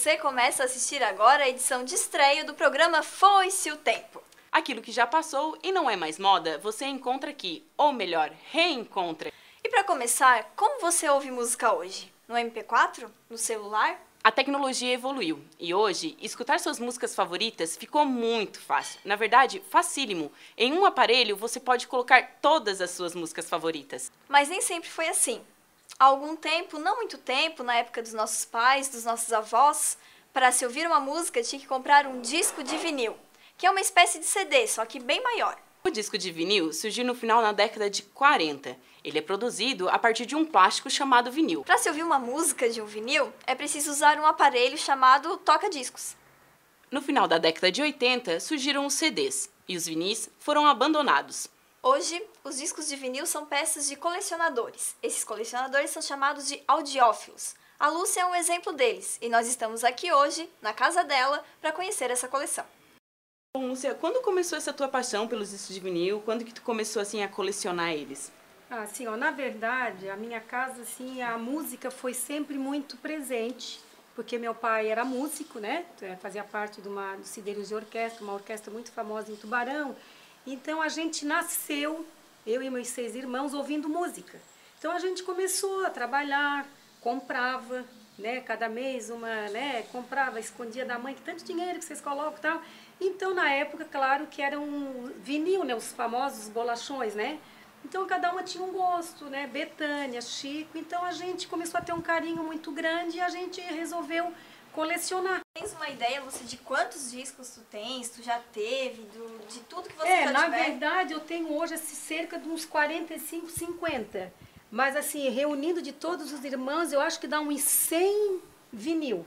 Você começa a assistir agora a edição de estreia do programa Foi-se o Tempo. Aquilo que já passou e não é mais moda, você encontra aqui, ou melhor, reencontra. E para começar, como você ouve música hoje? No MP4? No celular? A tecnologia evoluiu e hoje, escutar suas músicas favoritas ficou muito fácil. Na verdade, facílimo. Em um aparelho, você pode colocar todas as suas músicas favoritas. Mas nem sempre foi assim. Há algum tempo, não muito tempo, na época dos nossos pais, dos nossos avós, para se ouvir uma música tinha que comprar um disco de vinil, que é uma espécie de CD, só que bem maior. O disco de vinil surgiu no final da década de 40. Ele é produzido a partir de um plástico chamado vinil. Para se ouvir uma música de um vinil, é preciso usar um aparelho chamado toca-discos. No final da década de 80, surgiram os CDs e os vinis foram abandonados. Hoje, os discos de vinil são peças de colecionadores. Esses colecionadores são chamados de audiófilos. A Lúcia é um exemplo deles e nós estamos aqui hoje, na casa dela, para conhecer essa coleção. Bom, Lúcia, quando começou essa tua paixão pelos discos de vinil? Quando que tu começou assim a colecionar eles? Assim, ó, na verdade, a minha casa, assim, a música foi sempre muito presente, porque meu pai era músico, né? Fazia parte do Cideiros de Orquestra, uma orquestra muito famosa em Tubarão. Então, a gente nasceu, eu e meus 6 irmãos, ouvindo música. Então, a gente começou a trabalhar, comprava, né? Cada mês comprava, escondia da mãe, que tanto dinheiro que vocês colocam e tal. Então, na época, claro que era um vinil, né? Os famosos bolachões, né? Então, cada uma tinha um gosto, né? Betânia, Chico. Então, a gente começou a ter um carinho muito grande e a gente resolveu colecionar. Tens uma ideia, Lúcia, de quantos discos tu tens, tu já teve, de tudo que você já tiver? Na verdade, eu tenho hoje cerca de uns 45, 50. Mas, assim, reunindo de todos os irmãos, eu acho que dá uns 100 vinil.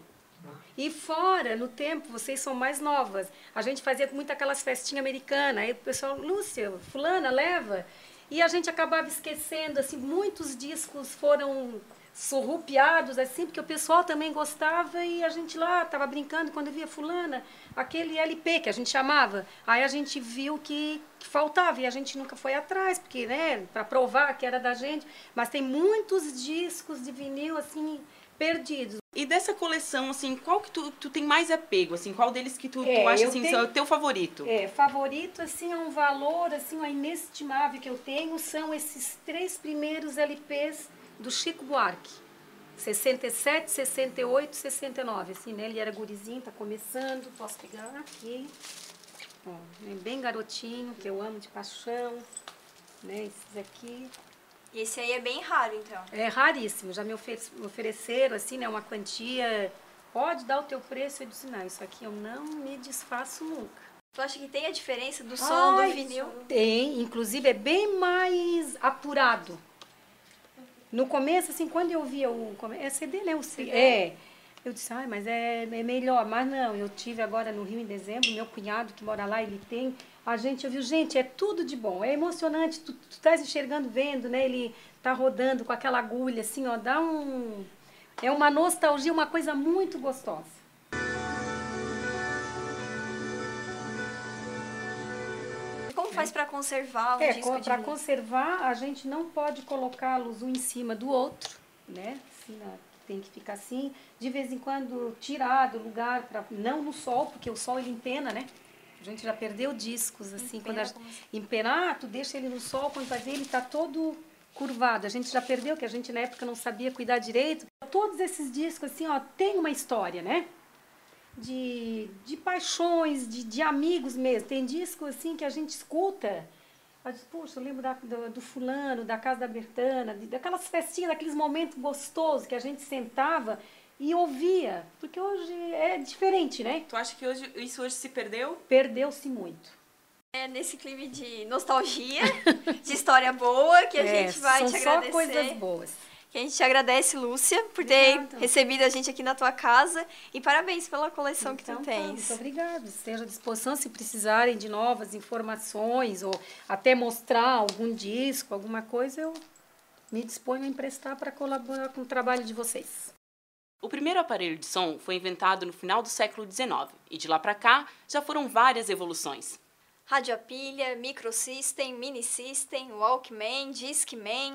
E fora, no tempo, vocês são mais novas, a gente fazia muito aquelas festinhas americanas. Aí o pessoal, Lúcia, fulana, leva. E a gente acabava esquecendo, assim, muitos discos foram surrupiados, assim, porque o pessoal também gostava e a gente lá estava brincando quando via fulana, aquele LP que a gente chamava. Aí a gente viu que faltava e a gente nunca foi atrás, porque, né, para provar que era da gente. Mas tem muitos discos de vinil, assim, perdidos. E dessa coleção, assim, qual que tu tem mais apego, assim, qual deles que tu acha, assim, o teu favorito? Favorito, assim, é um valor, assim, inestimável que eu tenho, são esses 3 primeiros LPs do Chico Buarque, 67, 68, 69, assim, né, ele era gurizinho, tá começando, posso pegar aqui, ó, bem garotinho, que eu amo de paixão, né, esses aqui. E esse aí é bem raro, então? É raríssimo, já me ofereceram, assim, né, uma quantia, pode dar o teu preço, eu disse, não, isso aqui eu não me desfaço nunca. Tu acha que tem a diferença do som do vinil? Tem, inclusive é bem mais apurado. No começo, assim, quando eu via é CD, né? Eu disse, mas é melhor. Mas não, eu tive agora no Rio em dezembro, meu cunhado que mora lá, ele tem. A gente ouviu, gente, é tudo de bom, é emocionante, tu estás enxergando, vendo, né? Ele tá rodando com aquela agulha, assim, ó, é uma nostalgia, uma coisa muito gostosa. Como faz para conservar um disco de para vinil? conservar, a gente não pode colocá-los um em cima do outro, né? Assim, tem que ficar assim. De vez em quando, tirar do lugar, não no sol, porque o sol ele empena, né? A gente já perdeu discos, assim. Empenar, tu deixa ele no sol, quando vai ver, ele tá todo curvado. A gente já perdeu, que a gente na época não sabia cuidar direito. Todos esses discos, assim, ó, tem uma história, né? De paixões, de amigos mesmo. Tem disco assim que a gente escuta, puxa, eu lembro do fulano, da casa da Bertana, daquelas festinhas, daqueles momentos gostosos que a gente sentava e ouvia, porque hoje é diferente, né? Tu acha que isso hoje se perdeu? Perdeu-se muito. É nesse clima de nostalgia, de história boa, que a gente vai te agradecer. São só coisas boas. Que a gente te agradece, Lúcia, por ter recebido a gente aqui na tua casa e parabéns pela coleção que tu tens. Muito obrigada. Esteja à disposição se precisarem de novas informações ou até mostrar algum disco, alguma coisa, eu me disponho a emprestar para colaborar com o trabalho de vocês. O primeiro aparelho de som foi inventado no final do século XIX e de lá para cá já foram várias evoluções. Rádio a pilha, microsystem, mini-system, Walkman, Discman,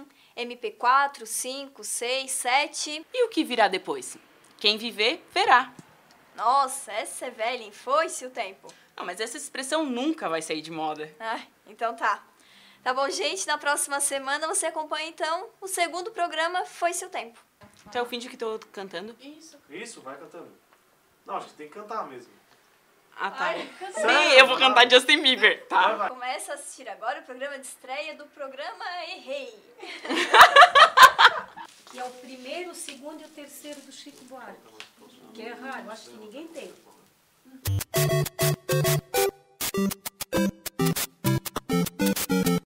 MP4, 5, 6, 7... E o que virá depois? Quem viver, verá. Nossa, essa é velha, hein? Foi-se o tempo. Não, mas essa expressão nunca vai sair de moda. Ah, então tá. Tá bom, gente? Na próxima semana você acompanha, então, o segundo programa Foi-se o Tempo. Então eu finge que tô cantando. Isso, vai cantando. Não, a gente tem que cantar mesmo. Ah, tá. Ai, canta. Sim, eu vou cantar Justin Bieber, tá? Vai. Começa a assistir agora o programa de estreia do programa Errei. Que é o primeiro, o segundo e o terceiro do Chico Buarque. Que é raro, acho que ninguém tem.